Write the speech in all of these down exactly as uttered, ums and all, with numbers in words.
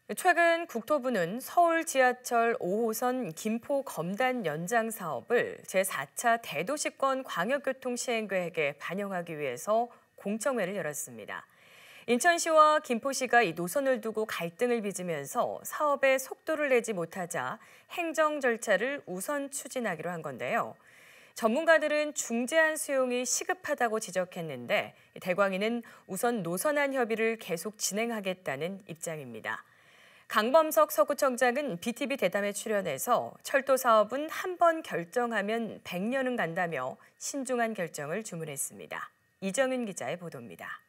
최근 국토부는 서울 지하철 오 호선 김포 검단 연장 사업을 제사 차 대도시권 광역교통 시행계획에 반영하기 위해서 공청회를 열었습니다. 인천시와 김포시가 이 노선을 두고 갈등을 빚으면서 사업에 속도를 내지 못하자 행정 절차를 우선 추진하기로 한 건데요. 전문가들은 중재안 수용이 시급하다고 지적했는데 대광위는 우선 노선안 협의를 계속 진행하겠다는 입장입니다. 강범석 서구청장은 비티비 대담에 출연해서 철도 사업은 한 번 결정하면 백 년은 간다며 신중한 결정을 주문했습니다. 이정윤 기자의 보도입니다.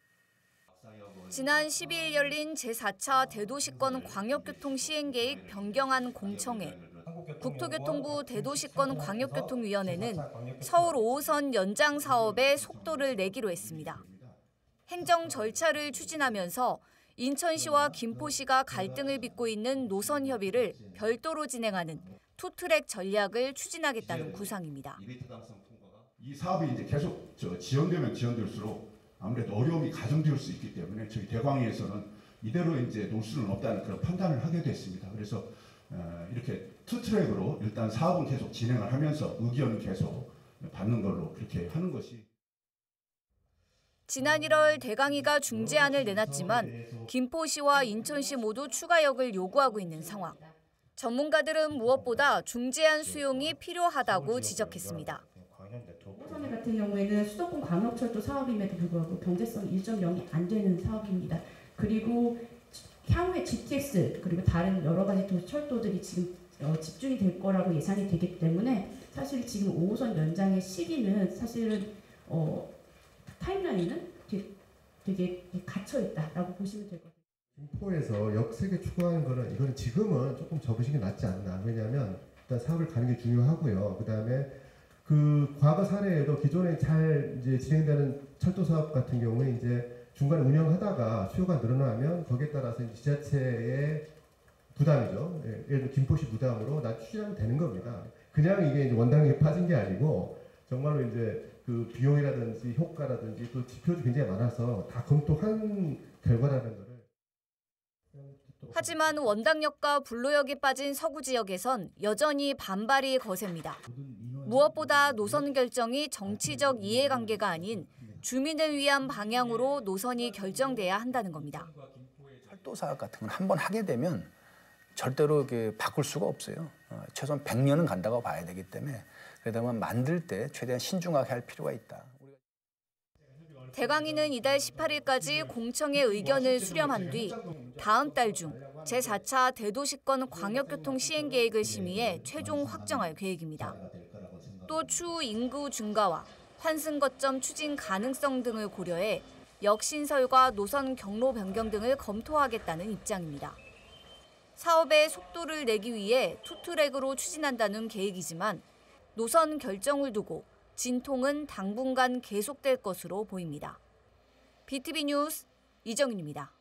지난 십이 일 열린 제사 차 대도시권 광역교통 시행계획 변경안 공청회. 국토교통부 대도시권 광역교통위원회는 서울 오 호선 연장 사업에 속도를 내기로 했습니다. 행정 절차를 추진하면서 인천시와 김포시가 갈등을 빚고 있는 노선 협의를 별도로 진행하는 투트랙 전략을 추진하겠다는 구상입니다. 이 사업이 이제 계속 지연되면 지연될수록 아무래도 어려움이 가중될 수 있기 때문에 저희 대광위에서는 이대로 이제 놓을 수는 없다는 그런 판단을 하게 됐습니다. 그래서 이렇게 투트랙으로 일단 사업은 계속 진행을 하면서 의견은 계속 받는 걸로 그렇게 하는 것이. 지난 일월 대광위가 중재안을 내놨지만 김포시와 인천시 모두 추가역을 요구하고 있는 상황. 전문가들은 무엇보다 중재안 수용이 필요하다고 지적했습니다. 호선 같은 경우에는 수도권 광역철도 사업임에도 불구하고 경제성 일 점 영이 안 되는 사업입니다. 그리고 향후에 지티엑스 그리고 다른 여러 가지 철도들이 지금 집중이 될 거라고 예상이 되기 때문에 사실 지금 오 호선 연장의 시기는 사실은 어, 타임라인은 되게, 되게 갇혀 있다라고 보시면 될 것 같아요. 김포에서 역 세 개 추가하는 거는 이건 지금은 조금 접으시는 게 낫지 않나. 왜냐하면 일단 사업을 가는 게 중요하고요. 그다음에 그 과거 사례에도 기존에 잘 이제 진행되는 철도 사업 같은 경우에 이제 중간에 운영하다가 수요가 늘어나면 거기에 따라서 이제 지자체의 부담이죠. 예, 예를 들어 김포시 부담으로 나 추진하면 되는 겁니다. 그냥 이게 이제 원당력이 빠진 게 아니고 정말로 이제 그 비용이라든지 효과라든지 또 지표도 굉장히 많아서 다 검토한 결과라는 거를. 하지만 원당역과 불로역이 빠진 서구 지역에선 여전히 반발이 거셉니다. 무엇보다 노선 결정이 정치적 이해관계가 아닌 주민을 위한 방향으로 노선이 결정돼야 한다는 겁니다. 철도 사업 같은 건 한 번 하게 되면 절대로 바꿀 수가 없어요. 최소한 백 년은 간다고 봐야 되기 때문에 그러다 보면 만들 때 최대한 신중하게 할 필요가 있다. 대광위는 이달 십팔 일까지 공청회 의견을 수렴한 뒤 다음 달 중 제사 차 대도시권 광역교통 시행계획을 심의해 최종 확정할 계획입니다. 또 추후 인구 증가와 환승 거점 추진 가능성 등을 고려해 역신설과 노선 경로 변경 등을 검토하겠다는 입장입니다. 사업의 속도를 내기 위해 투트랙으로 추진한다는 계획이지만 노선 결정을 두고 진통은 당분간 계속될 것으로 보입니다. 비티비 뉴스 이정윤입니다.